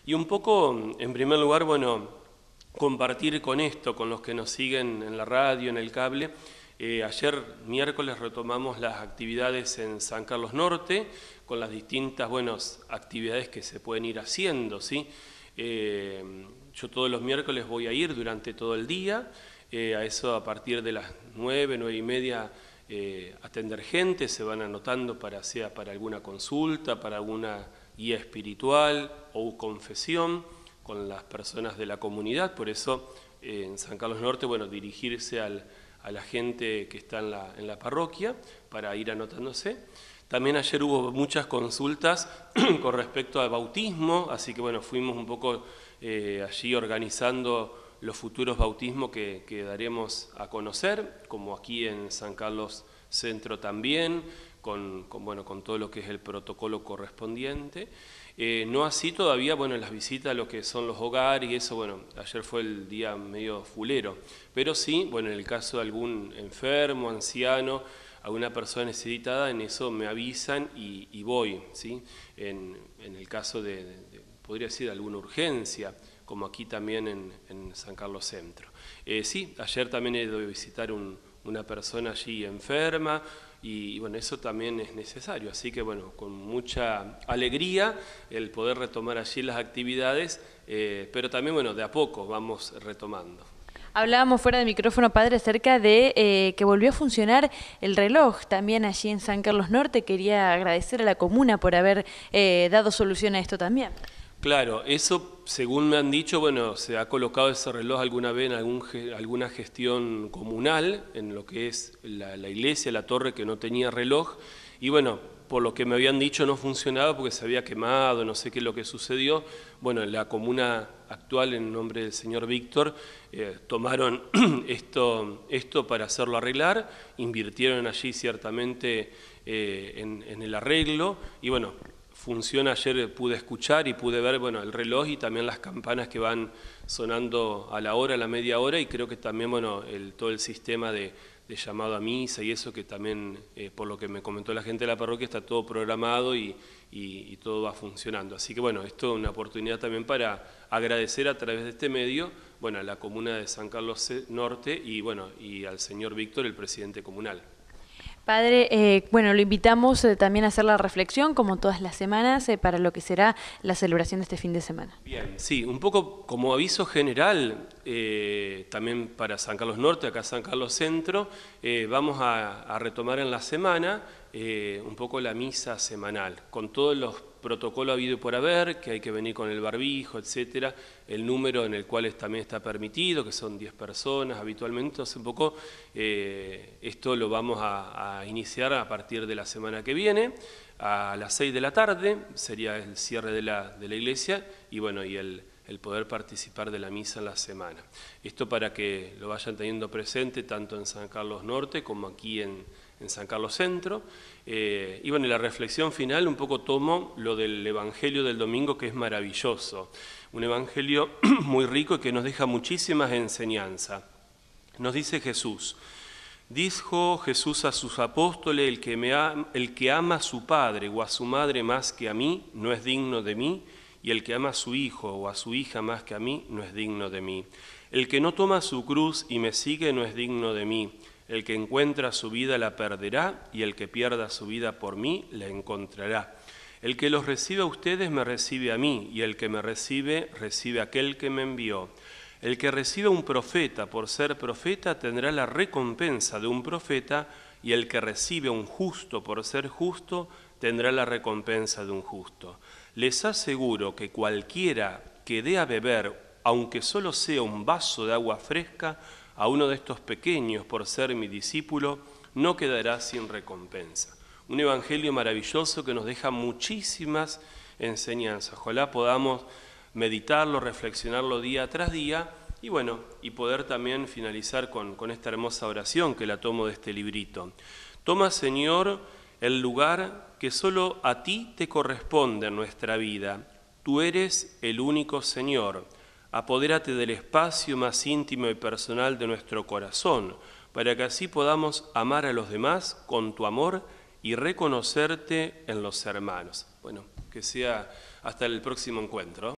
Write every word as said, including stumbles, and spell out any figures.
Y un poco, en primer lugar, bueno, compartir con esto, con los que nos siguen en la radio, en el cable. Eh, ayer miércoles retomamos las actividades en San Carlos Norte, con las distintas, bueno, actividades que se pueden ir haciendo, ¿sí? Eh, yo todos los miércoles voy a ir durante todo el día, eh, a eso a partir de las nueve, nueve y media, eh, atender gente, se van anotando para sea para alguna consulta, para alguna guía espiritual o confesión con las personas de la comunidad. Por eso eh, en San Carlos Norte, bueno, dirigirse al, a la gente que está en la, en la parroquia para ir anotándose. También ayer hubo muchas consultas con respecto al bautismo, así que bueno, fuimos un poco eh, allí organizando los futuros bautismos que, que daremos a conocer, como aquí en San Carlos Centro también, con, con, bueno, con todo lo que es el protocolo correspondiente. Eh, no así todavía, bueno, las visitas a lo que son los hogares y eso, bueno, ayer fue el día medio fulero, pero sí, bueno, en el caso de algún enfermo, anciano, alguna persona necesitada, en eso me avisan y, y voy, ¿sí? En, en el caso de, de, de, podría decir, alguna urgencia, como aquí también en, en San Carlos Centro. Eh, sí, ayer también he ido a visitar un, una persona allí enferma y, y bueno, eso también es necesario, así que bueno, con mucha alegría el poder retomar allí las actividades, eh, pero también bueno, de a poco vamos retomando. Hablábamos fuera de micrófono, padre, acerca de eh, que volvió a funcionar el reloj también allí en San Carlos Norte. Quería agradecer a la comuna por haber eh, dado solución a esto también. Claro, eso según me han dicho, bueno, se ha colocado ese reloj alguna vez en algún, alguna gestión comunal, en lo que es la, la iglesia, la torre que no tenía reloj, y bueno, por lo que me habían dicho no funcionaba porque se había quemado, no sé qué es lo que sucedió. Bueno, la comuna actual, en nombre del señor Víctor, eh, tomaron esto, esto para hacerlo arreglar, invirtieron allí ciertamente eh, en, en el arreglo, y bueno, funciona. Ayer pude escuchar y pude ver, bueno, el reloj y también las campanas que van sonando a la hora, a la media hora, y creo que también, bueno, el, todo el sistema de, de llamado a misa y eso que también, eh, por lo que me comentó la gente de la parroquia, está todo programado y, y, y todo va funcionando. Así que bueno, esto es una oportunidad también para agradecer a través de este medio, bueno, a la comuna de San Carlos Norte y bueno, y al señor Víctor, el presidente comunal. Padre, eh, bueno, lo invitamos eh, también a hacer la reflexión, como todas las semanas, eh, para lo que será la celebración de este fin de semana. Bien, sí, un poco como aviso general, eh, también para San Carlos Norte, acá San Carlos Centro, eh, vamos a, a retomar en la semana eh, un poco la misa semanal, con todos los protocolos habido y por haber, que hay que venir con el barbijo, etcétera, el número en el cual también está permitido, que son diez personas habitualmente. Entonces un poco eh, esto lo vamos a, a iniciar a partir de la semana que viene, a las seis de la tarde, sería el cierre de la, de la iglesia, y bueno, y el, el poder participar de la misa en la semana. Esto para que lo vayan teniendo presente tanto en San Carlos Norte como aquí en, en San Carlos Centro. Eh, y bueno, la reflexión final un poco tomo lo del Evangelio del domingo, que es maravilloso. Un Evangelio muy rico y que nos deja muchísimas enseñanzas. Nos dice Jesús: dijo Jesús a sus apóstoles, el que, me ama, el que ama a su padre o a su madre más que a mí, no es digno de mí, y el que ama a su hijo o a su hija más que a mí, no es digno de mí. El que no toma su cruz y me sigue no es digno de mí. El que encuentra su vida la perderá, y el que pierda su vida por mí la encontrará. El que los recibe a ustedes me recibe a mí, y el que me recibe, recibe a aquel que me envió. El que recibe a un profeta por ser profeta tendrá la recompensa de un profeta, y el que recibe a un justo por ser justo tendrá la recompensa de un justo. Les aseguro que cualquiera que dé a beber, aunque solo sea un vaso de agua fresca, a uno de estos pequeños por ser mi discípulo, no quedará sin recompensa. Un evangelio maravilloso que nos deja muchísimas enseñanzas. Ojalá podamos meditarlo, reflexionarlo día tras día y bueno, y poder también finalizar con, con esta hermosa oración que la tomo de este librito. Toma, Señor, el lugar que solo a ti te corresponde en nuestra vida. Tú eres el único Señor. Apodérate del espacio más íntimo y personal de nuestro corazón, para que así podamos amar a los demás con tu amor y reconocerte en los hermanos. Bueno, que sea hasta el próximo encuentro.